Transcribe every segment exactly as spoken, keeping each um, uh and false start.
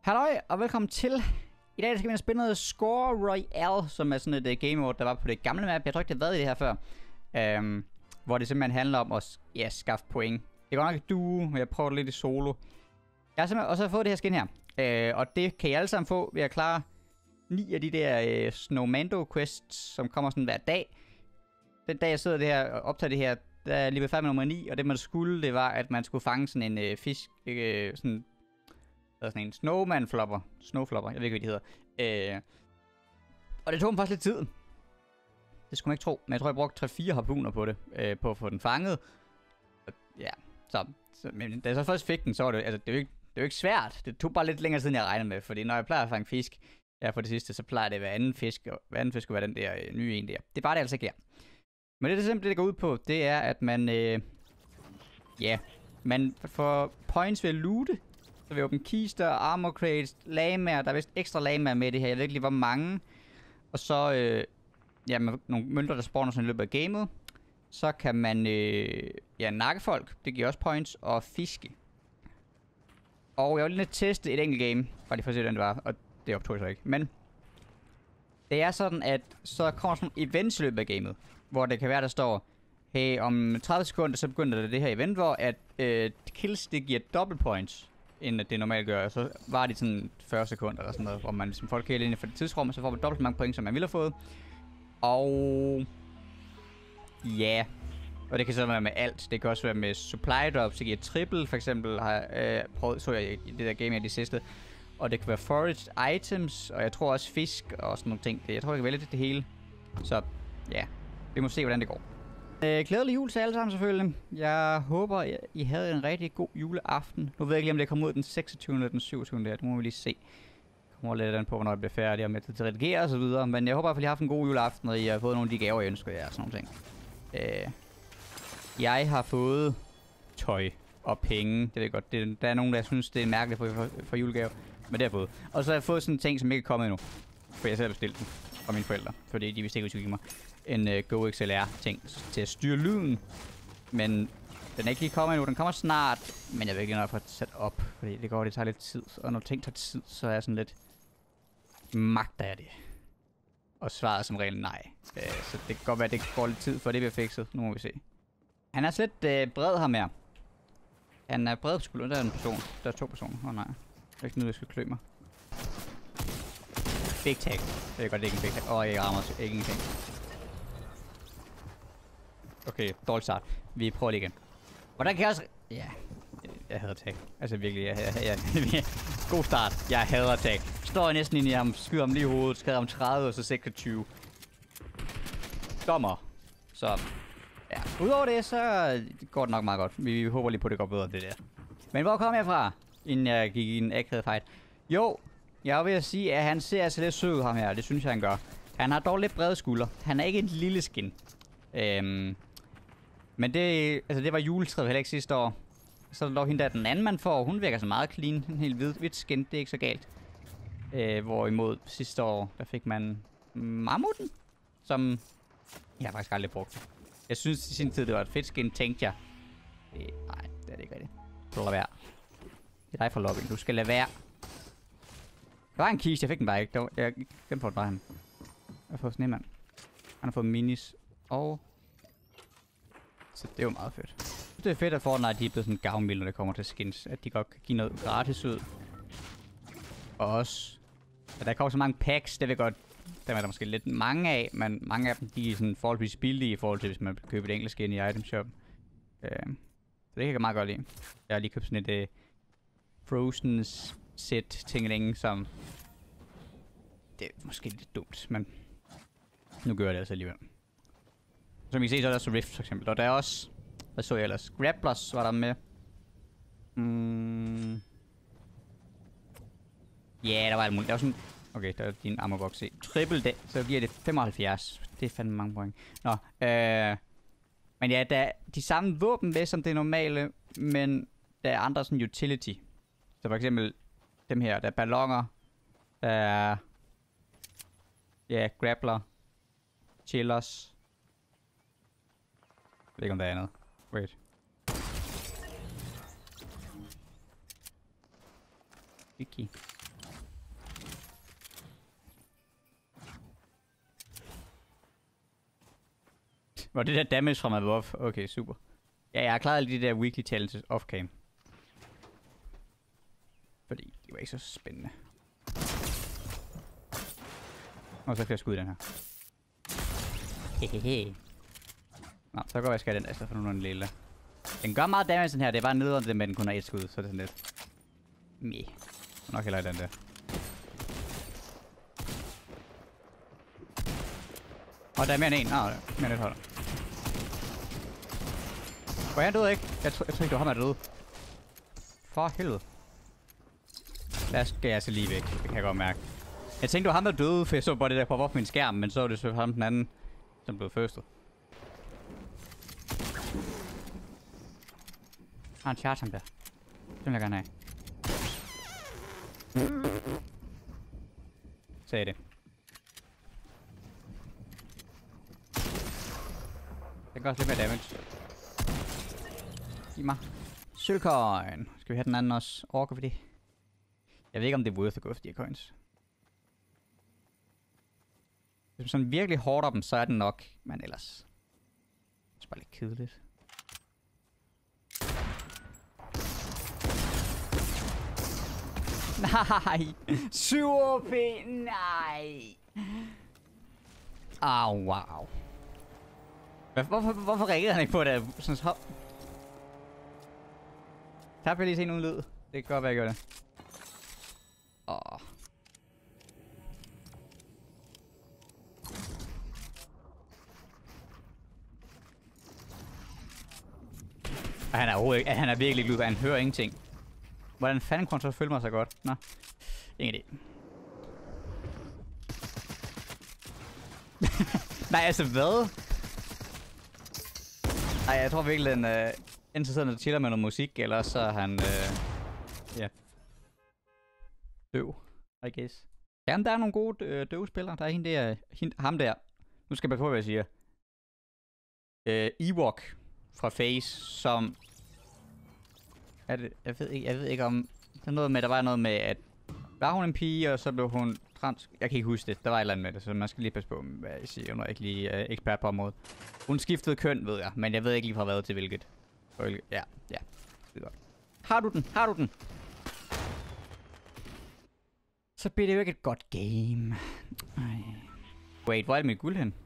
Halløj, og velkommen til. I dag skal vi spille noget Score Royale, som er sådan et uh, game mode, der var på det gamle map. Jeg tror ikke, det har været i det her før. Um, hvor det simpelthen handler om at ja, skaffe point. Det er godt nok et duo, men jeg prøver det lidt i solo. Jeg har simpelthen også fået det her skin her. Uh, og det kan I alle sammen få ved at klare ni af de der uh, Snowmando quests, som kommer sådan hver dag. Den dag jeg sidder det her og optager det her, der er lige ved færdig med nummer ni. Og det man skulle, det var, at man skulle fange sådan en uh, fisk, uh, sådan... Der er sådan en snowman flopper. Snowflopper, jeg ved ikke, hvad de hedder. Øh, og det tog mig faktisk lidt tid. Det skulle man ikke tro. Men jeg tror, jeg brugte tre fire harpuner på det. Øh, på at få den fanget. Og, ja, så, så... Men da jeg så først fik den, så var det... Altså, det er jo ikke, det er jo ikke svært. Det tog bare lidt længere siden, jeg regnede med. Fordi når jeg plejer at fange fisk her på det sidste, så plejer det at være anden fisk. Og hver anden fisk skulle være den der øh, nye en der. Det er bare det altså ikke her. Men det, det simpelthen det går ud på, det er, at man... Øh, ja, man får points ved at loote. Så vi åbner kister, armor crates, lamaer. Der er vist ekstra lamaer med det her. Jeg ved ikke lige, hvor mange. Og så øh, ja, med nogle mønter, der spawner sådan i løbet af gamet. Så kan man øh, ja, nakke folk. Det giver også points. Og fiske. Og jeg vil lige teste et enkelt game. Bare lige for at se, hvordan det var. Og det optog jeg så ikke. Men det er sådan, at så kommer sådan nogle events i løbet af gamet. Hvor det kan være, der står... Hey, om tredive sekunder, så begynder det det her event, hvor at øh, kills, det giver double points. End at det normalt gør. Så var det sådan fyrre sekunder eller sådan noget, hvor man som folk helt ind for det tidsrum, så får man dobbelt så mange point, som man ville have fået. Og ja, og det kan så være med alt. Det kan også være med supply drops, det giver triple, for eksempel har jeg øh, prøvet, så jeg i det der game, jeg de sidste. Og det kan være foraged items, og jeg tror også fisk og sådan nogle ting. Jeg tror, jeg kan vælge det, det hele. Så ja, vi må se, hvordan det går. Øh, glædelig jul til alle sammen selvfølgelig. Jeg håber, I havde en rigtig god juleaften. Nu ved jeg ikke lige, om det kommer ud den seksogtyvende eller den syvogtyvende der. Det må vi lige se. Kommer lidt an på, hvornår det bliver færdigt, og med til at redigere og så videre. Men jeg håber i hvert fald, I har haft en god juleaften, og I har fået nogle af de gaver, jeg ønsker jer og sådan nogle ting. Øh, jeg har fået tøj og penge. Det ved jeg godt. Det, der er nogen, der synes, det er mærkeligt for, for, for julegave. Men det har jeg fået. Og så har jeg fået sådan en ting, som ikke er kommet endnu. For jeg selv har bestilt den fra mine forældre. Fordi de vidste ikke, at de skulle give mig en uh, Go X L R ting til at styre lyden. Men den er ikke lige kommet endnu. Den kommer snart. Men jeg vil ikke nok få sat op. Fordi det går, det tager lidt tid. Og når ting tager tid, så er jeg sådan lidt... Magter jeg det? Og svaret som regel nej. Uh, så det kan godt være, at det går lidt tid, for det bliver fikset. Nu må vi se. Han er slet uh, bred her mere. Han er bred på skulderen. Der er en person. Der er to personer. Åh oh, nej. Det er ikke noget, jeg skal klø mig. Big tag. Det er godt, det er ikke en big tag. Åh, oh, jeg rammer ikke ingenting. Okay, dårligt start. Vi prøver lige igen. Hvordan kan jeg også... Ja, jeg hader tag. Altså virkelig, jeg, jeg, jeg, jeg god start. Jeg hader tag. Står jeg næsten ind i ham, skyder ham lige i hovedet, skader ham tredive og så seksogtyve. Dommer. Så, ja. Udover det, så går det nok meget godt. Vi håber lige på, at det går bedre, det der. Men hvor kom jeg fra, inden jeg gik i en akavet fight? Jo, jeg er ved at sige, at han ser altså lidt sød ud, ham her. Det synes jeg, han gør. Han har dog lidt brede skuldre. Han er ikke en lille skin. Øhm, men det, altså det var juletræet heller ikke sidste år. Så er der dog hende der, den anden man får. Hun virker så meget clean. En helt hvid, hvidt skin. Det er ikke så galt. Øh, hvorimod sidste år, der fik man mammuten. Som jeg har faktisk aldrig brugt. Jeg synes i sin tid, det var et fedt skin, tænkte jeg. Øh, nej, det er det ikke rigtigt. Du lade være. Det er dig fra lobbyen. Du skal lade være. Der var en kiste, jeg fik den bare ikke. Var, jeg glemte på, at bare han. Jeg har fået snemand. Han har fået minis. Og... Så det er jo meget fedt. Det er fedt, at Fortnite de er blevet sådan gavmilde, når det kommer til skins. At de godt kan give noget gratis ud. Og også... At der kommer så mange packs, det vil godt... Der er der måske lidt mange af, men mange af dem, de er sådan forholdsvis billige i forhold til, hvis man køber et enkelt skin i item shop. Øh, så det kan jeg meget godt lide. Jeg har lige købt sådan et... Uh, Frozen set tingeling, som... Det er måske lidt dumt, men... Nu gør jeg det altså alligevel. Som I kan se, så er der også Rift for eksempel. Og der er også... Hvad så jeg ellers? Grapplers var der med. Mm. Ja, yeah, der var alt muligt. Der var sådan... Okay, der er din armor box i. Triple det, så giver det femoghalvfjerds. Det er fandme mange point. Nå, øh... Men ja, der er de samme våben med som det normale, men der er andre sådan utility. Så for eksempel dem her, der er ballonger, der er... Ja, grappler. Chillers. Jeg ved ikke om der er andet. Wait. Wiki. Var det der damage fra above? Okay, super. Ja, jeg har klaret alle de der weekly challenges off-cam. Fordi det var ikke så spændende. Og så kan jeg skyde den her. Hehehe. Nå, så går jeg skal den altså for nogle lille. Den gør meget damage den her, det er bare nederen det, men den kun har et skud, så det er sådan lidt. Meh. Nok heller i den der. Og der er mere end en. Nå, mere end et hold. Hvor er han død, ikke? Jeg, tr jeg tror ikke, det var ham, der døde. For helvede. Der skal jeg altså lige væk. Det kan jeg godt mærke. Jeg tænkte, det var ham, der døde, for jeg så bare det der poppe op på min skærm, men så var det så ham den anden, som blev førstet. Har en charge ham der. Det vil jeg gerne have. Sagde det. Den gør også lidt mere damage. Giv mig. Sølvcoin. Skal vi have den anden også? Orker vi det? Jeg ved ikke, om det er worth at gå efter de her coins. Hvis man sådan virkelig hårder dem, så er den nok. Men ellers. Det er bare lidt kedeligt. Nej! syv O P! Nej! Ah, oh, wow. Hvorfor, hvorfor reagerede han ikke på det? Sådan hop. Tabte jeg lige se nogen lyd? Det kan godt være, jeg gør det. Åh. Oh. Han er overhovedet ikke. Han er virkelig ikke lyd, han hører ingenting. Hvordan fanden kunne han så føle mig så godt? Nå. Ingen idé. Nej, altså hvad? Nej, jeg tror virkelig, at han øh, enten sidder og chiller med noget musik, eller så er han, øh, ja, døv, I guess. Ja, men der er nogle gode øh, døve spillere. Der er hende der, hende, ham der. Nu skal jeg bare på, hvad jeg siger. Øh, Ewok fra FaZe, som... Er det, jeg ved ikke, jeg ved ikke om... Der er noget med, der var noget med, at... Var hun en pige, og så blev hun trans... Jeg kan ikke huske det. Der var et eller andet med det, så man skal lige passe på, hvad jeg siger. Jeg er ikke lige øh, ekspert på området. Hun skiftede køn, ved jeg. Men jeg ved ikke lige fra hvad til hvilket. Ja, ja. Det er godt. Har du den? Har du den? Så bliver det jo ikke et godt game. Ej. Wait, hvor er det mit guld hen?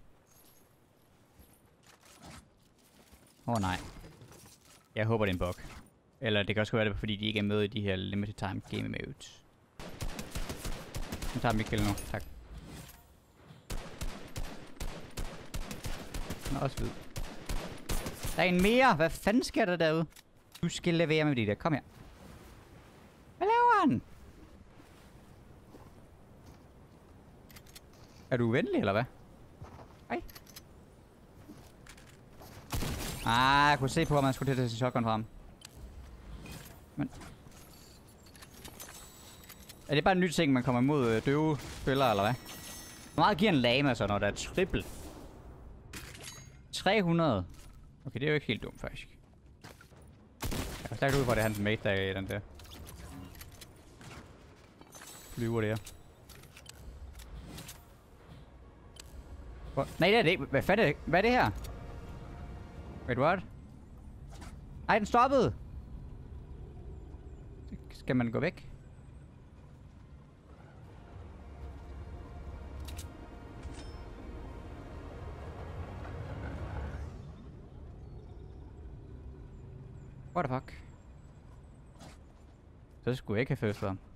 Åh oh, nej. Jeg håber det er en bug. Eller det kan også være det, fordi de ikke er med i de her limited time game modes. Nu tager Michael nu, tak. Den er også hvid. Der er en mere! Hvad fanden sker der derude? Du skal levere med det der, kom her. Hvad laver han? Er du venlig, eller hvad? Hej. Ah, jeg kunne se på, at man skulle til at tage shotgun frem. Men... Er det bare en ny ting, man kommer imod øh, døve spillere, eller hvad? Hvor meget giver en lame, altså, når der er triple? tre hundrede. Okay, det er jo ikke helt dumt, faktisk. Jeg er stærkt ud for, det er hans mate, der er i den der. Flyver det her. Hvor? Nej, det er det ikke. Hvad fanden er det? Hvad er det her? Wait, what? Ej, den stoppede! Skal man gå væk? What the fuck? Så skulle jeg ikke have først ham.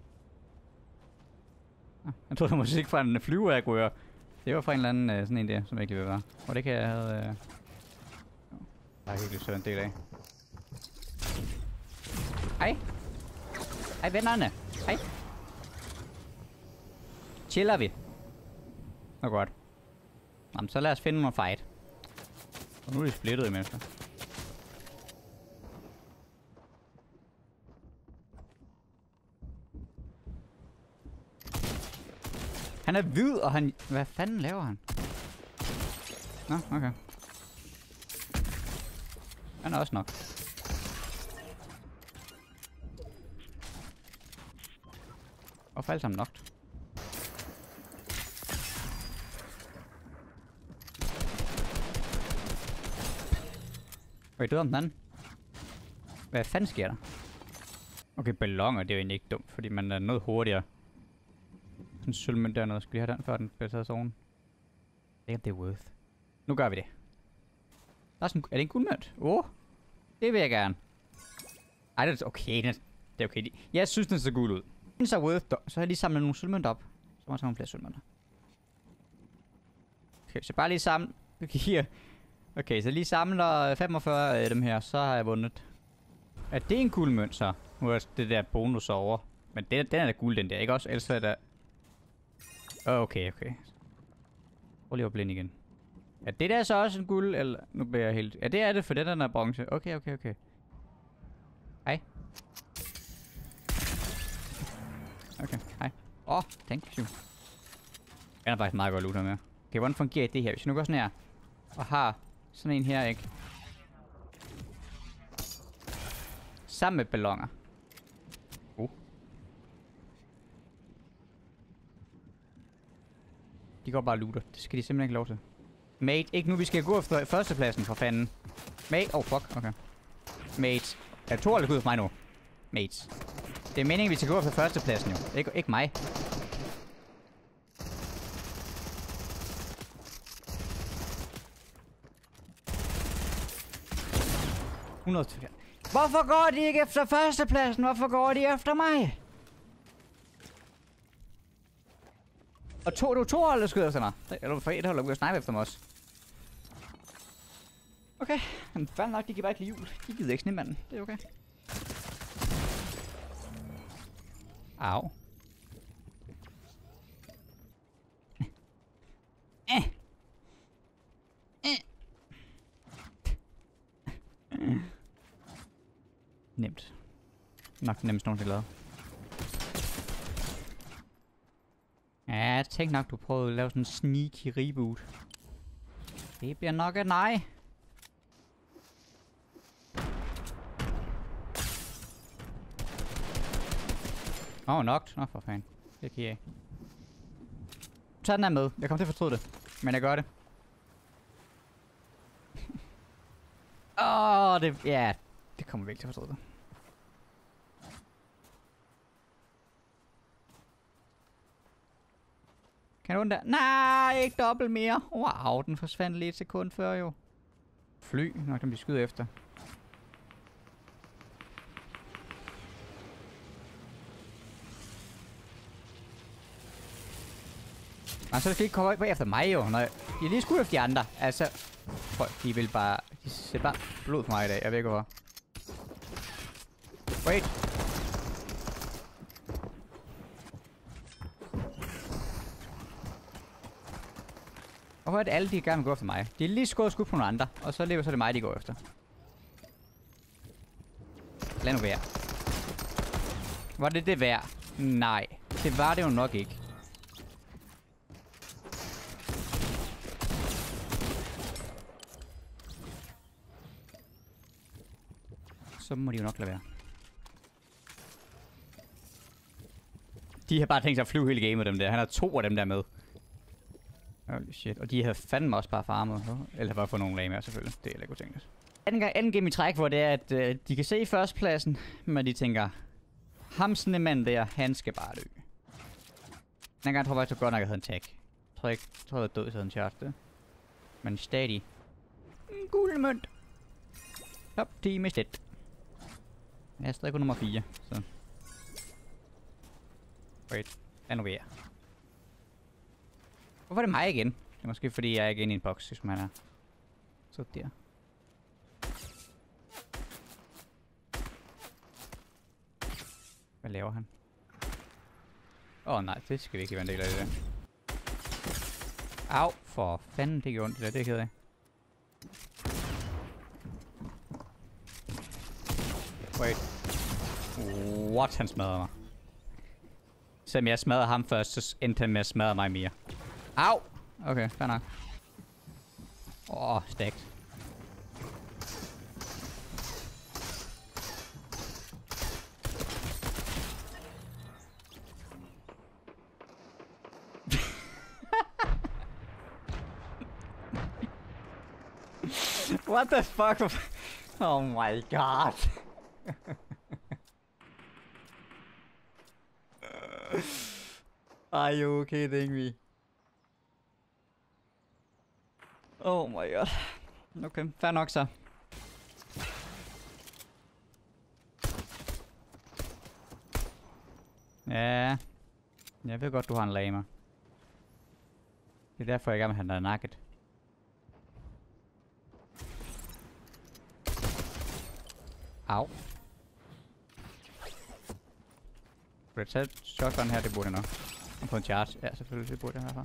Ah, jeg troede, det var musik fra en flyver, jeg kunne høre. Det var fra en eller anden uh, sådan en der, som jeg ikke lige ved var. Og det kan jeg have... Uh... Der er helt så en del af. Hej. Hej vennerne. Hej. Chiller vi. Nå godt. Jamen, så lad os finde noget fight. Og nu er de splittet i mennesker. Han er hvid, og han... Hvad fanden laver han? Nå, okay. Han er også nok. Hvorfor alle sammen nok? Okay, døde om den anden. Hvad fanden sker der? Okay, balloner, det er jo egentlig ikke dumt, fordi man er noget hurtigere. Sådan en sølvmønt dernede. Skal vi have den, før den bliver taget sig oven? Det er det worth. Nu gør vi det. Der er, sådan, er det en guldmønt? Åh, oh, det vil jeg gerne. Ej, det er okay. Det er okay. Jeg synes, den ser gul ud. Den så worth, så har jeg lige samlet nogle sølvmønter op. Så må jeg tage nogle flere sølvmønter. Okay, så bare lige samle. Okay, her. Okay, så lige samler femogfyrre af dem her, så har jeg vundet. Er det en guldmønt så? Nu er det der bonus over. Men den, den er da guld, den der, ikke også? Ellers er der... Okay, okay. Prøv lige at blinde igen. Er det der så også en guld, eller... Nu bliver jeg helt... Ja, det er det, for den er bronze. Okay, okay, okay. Hej. Okay, hej. Åh, oh, thank you. Den er faktisk meget godt looter med. Okay, hvordan fungerer det her? Hvis jeg nu går sådan her, og har sådan en her, ikke? Sammen med balloner. Uh. De går bare og looter. Det skal de simpelthen ikke lov til. Mate, ikke nu. Vi skal gå efter førstepladsen, for fanden. Mate. Oh, fuck. Okay. Mate. Er to eller ud for mig nu? Mates. Det er meningen, vi skal gå efter førstepladsen, jo. Ikke, ikke mig. hundrede. Hvorfor går de ikke efter førstepladsen? Hvorfor går de efter mig? Og to, du to hold, der skyder efter mig. Eller for et hold, der begynder at snipe efter mig også. Okay, men fanden nok, de giver bare ikke jul. De gider ikke snemanden. Det er okay. Au. Eh. Eh. Nemt. Nok nemmest nogensinde lavet. Ja, jeg tænkte nok, du prøvede at lave sådan en sneaky reboot. Det bliver nok et nej. Åh, oh, nok. Nå, for fanden. Det kan jeg. Tag den her med. Jeg kommer til at fortryde det. Men jeg gør det. Åh, oh, det... Ja, det kommer virkelig til at fortryde det. Kan du den der? Nej, ikke dobbelt mere. Wow, den forsvandt lige et sekund før jo. Fly. Nå, den bliver skyde efter. Nej, så skal de ikke komme på efter mig jo. Når jeg, de er lige skudt efter de andre. Altså, folk, de vil bare... De ser bare blod på mig i dag. Jeg ved ikke hvorfor. Wait. Hvorfor er det alle, de gerne vil gå efter mig? De er lige skåret skudt på nogle andre. Og så lever så er det mig, de går efter. Lad nu være. Var det det værd? Nej. Det var det jo nok ikke. Så må de jo nok lade være. De har bare tænkt sig at flyve hele gamet dem der. Han har to af dem der med. Holy shit. Og de har fandme også bare farmet. Eller bare fået nogle lag med selvfølgelig. Det er heller ikke utænkeligt. Anden gang, anden game i træk, hvor det er, at øh, de kan se førstepladsen, men de tænker, ham sådan en mand der, han skal bare dø. Den gang tror jeg faktisk, godt nok, at jeg havde en tag. Jeg tror ikke, jeg tror, jeg havde død, hvis jeg havde en charge det. Men stadig. En gul mønt. Top ti mistet. Jeg er stadig kun nummer fire, så... Wait, lad nu være. Hvorfor er det mig igen? Det er måske fordi, jeg er ikke inde i en boks, hvis man er... Så der. Hvad laver han? Åh oh, nej, det skal vi ikke være en del af det der. Au, for fanden, det gjorde ondt det der, det er ked af. Wait. What? Han smadrede mig. Selvom jeg smadrede ham først, så endte han med at smadre mig mere. Au! Okay, fair nok. Åh, oh, stærkt. What the fuck? Oh my god. Are you kidding me? Oh my god. Okay, fair nok så. Ja. Jeg ved godt, du har en lamer. Det er derfor, jeg gerne vil have dig nakket. Au. Skal jeg tage shotgun her? Det burde jeg nok. Og på en charge. Ja, selvfølgelig. Det burde jeg herfra.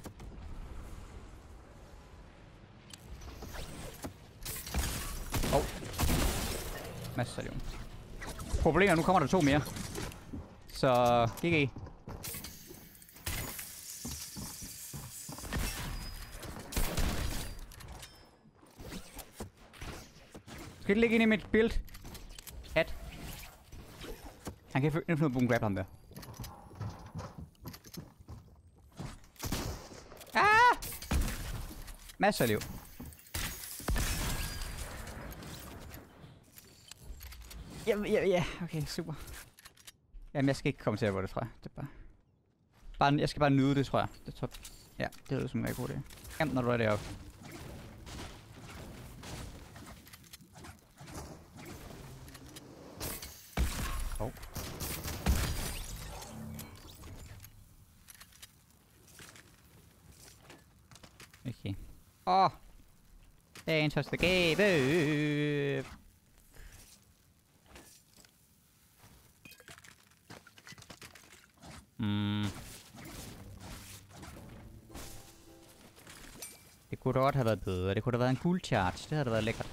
Åh. Oh. Masser af jorden. Problemet er, nu kommer der to mere. Så G G. Skal ikke ligge ind i mit build? At. Han kan ikke få boom grab ham der. Ah! Masser af liv. Ja, ja, ja. Okay, super. Jamen, jeg skal ikke kommentere på det, tror jeg. Det er bare... bare... Jeg skal bare nyde det, tror jeg. Det er top. Ja, det lyder som en rigtig god idé. Jamen, når du er deroppe. Oh. Okay. Åh! Oh. Dagens første gave! Mm. Det kunne da godt have været bedre. Det kunne da have været en cool charge. Det havde da været lækkert.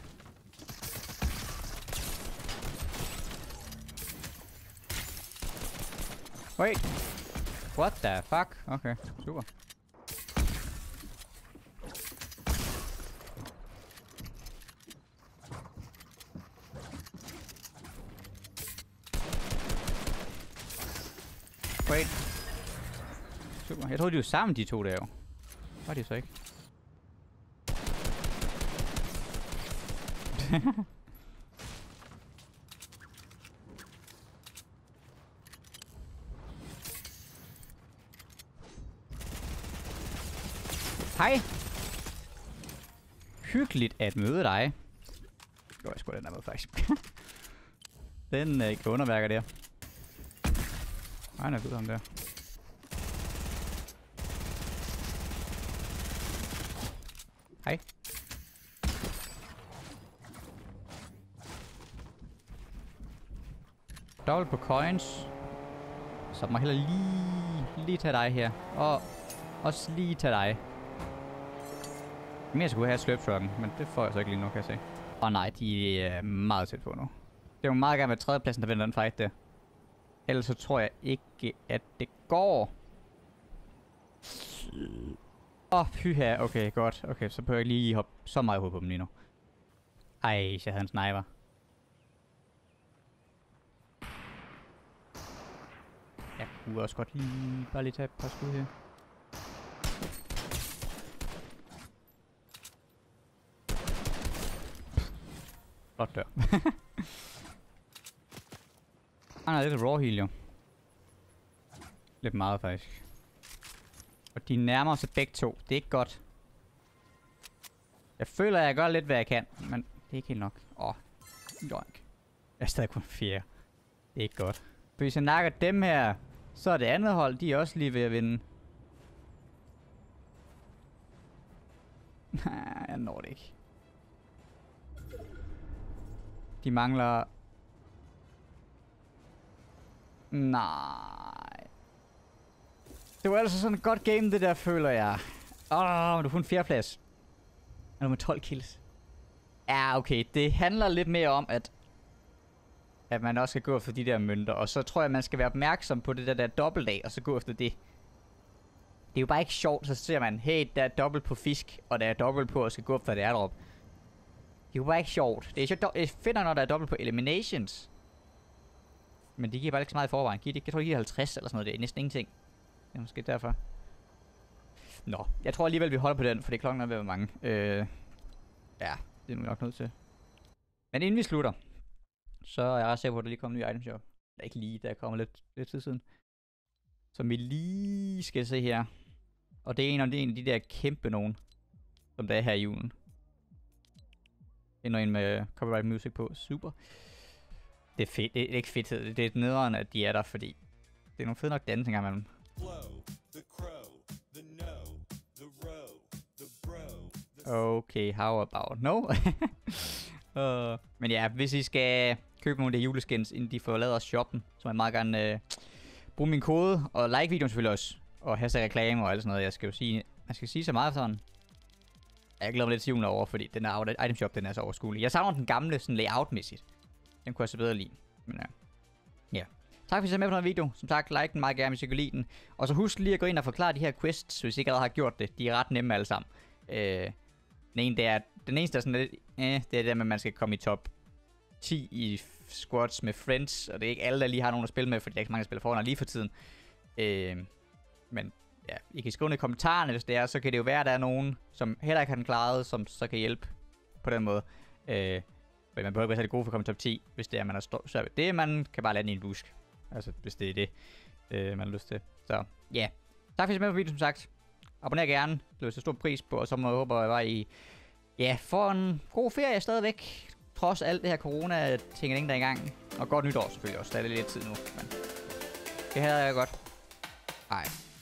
Wait. What the fuck? Okay, super. Wait. Super. Jeg troede, de var sammen, de to der jo. Var de så ikke? Hej! Hyggeligt at møde dig. Jo, jeg skulle den der måde faktisk. Den øh, ikke underværker der. Nej, han er ved ham der. Hej. Dobbelt på coins. Så må jeg heller lige, lige tage dig her. Og også lige tage dig. Jeg skulle have slurptrucken, men det får jeg så ikke lige nu, kan jeg se. Åh nej, de er meget tæt på nu. Det er jo meget gerne med tredjepladsen, der vinder den fight der. Ellers så tror jeg ikke, at det går. Åh, oh, pyha. Okay, godt. Okay, så behøver jeg lige hoppe så meget hovedet på dem lige nu. Ej, jeg havde en sniper. Jeg kunne også godt lige bare lige tage et par skud her. Godt dør. Han har lidt raw heal jo. Lidt meget faktisk. Og de nærmer sig begge to. Det er ikke godt. Jeg føler, at jeg gør lidt, hvad jeg kan. Men det er ikke helt nok. Åh. Oh. Joink. Jeg er stadig kun fire. Det er ikke godt. Hvis jeg nakker dem her, så er det andet hold. De er også lige ved at vinde. Nej, jeg når det ikke. De mangler... Nej. Det var altså sådan et godt game, det der, føler jeg. Åh, oh, du får en fjerdeplads. Er du med tolv kills? Ja, okay. Det handler lidt mere om, at... At man også skal gå efter de der mønter. Og så tror jeg, man skal være opmærksom på det der, der dobbelt af, og så gå efter det. Det er jo bare ikke sjovt, så ser man, hey, der er dobbelt på fisk, og der er dobbelt på, og skal gå efter det airdrop. Det er jo bare ikke sjovt. Det er, sjovt, det er fedt, når der er dobbelt på eliminations. Men de giver bare ikke så meget i forvejen. Jeg tror, de giver halvtreds eller sådan noget. Det er næsten ingenting. Det er måske derfor. Nå, jeg tror alligevel, vi holder på den, for det klokken er ved at være mange. Øh, ja, det er vi nok nødt til. Men inden vi slutter, så er jeg ret sikker på, at der lige kommer en ny item shop. Eller ikke lige, der kommer lidt, lidt tid siden. Som vi lige skal se her. Og det er en af de, en af de der kæmpe nogen, som der er her i julen. Endnu en med copyright music på. Super. Det er fedt. Det er ikke fedt. Det er et nederen, at de er der, fordi det er nogle fede nok danse engang imellem. Okay, how about no? uh, men ja, hvis I skal købe nogle af de juleskins, inden de får lavet os shoppen, så må jeg meget gerne uh, bruge min kode, og like videoen selvfølgelig også, og hashtag reklame og alt sådan noget. Jeg skal jo sige, man skal sige så meget sådan. Jeg glæder mig lidt til julen over, fordi den er item shop, den er så overskuelig. Jeg savner den gamle sådan layout-mæssigt. Den kunne jeg så bedre lide. Men ja. Uh, yeah. Tak fordi I så med på den video. Som sagt, like den meget gerne, hvis I kan lide den. Og så husk lige at gå ind og forklare de her quests, hvis I ikke allerede har gjort det. De er ret nemme alle sammen. Uh, den ene, det er, den eneste, der er sådan lidt, eh, det er det med, at man skal komme i top ti i squads med friends. Og det er ikke alle, der lige har nogen at spille med, fordi der er ikke så mange, der spiller foran lige for tiden. Uh, men ja, I kan skrive ned i kommentarerne, hvis det er. Så kan det jo være, at der er nogen, som heller ikke har den klaret, som så kan hjælpe på den måde. Uh, men man behøver ikke være så god for at komme i top ti, hvis det er, man har svært ved det. Man kan bare lande i en busk. Altså, hvis det er det, uh, man har lyst til. Så ja, yeah. Tak fordi I så med på videoen, som sagt. Abonner gerne, det er så stor pris på, og så må jeg håbe, at jeg var i, ja, for en god ferie stadigvæk. Trods alt det her corona-ting, der er i gang. Og godt nytår selvfølgelig også, der er lidt tid nu, men det her er godt. Ej.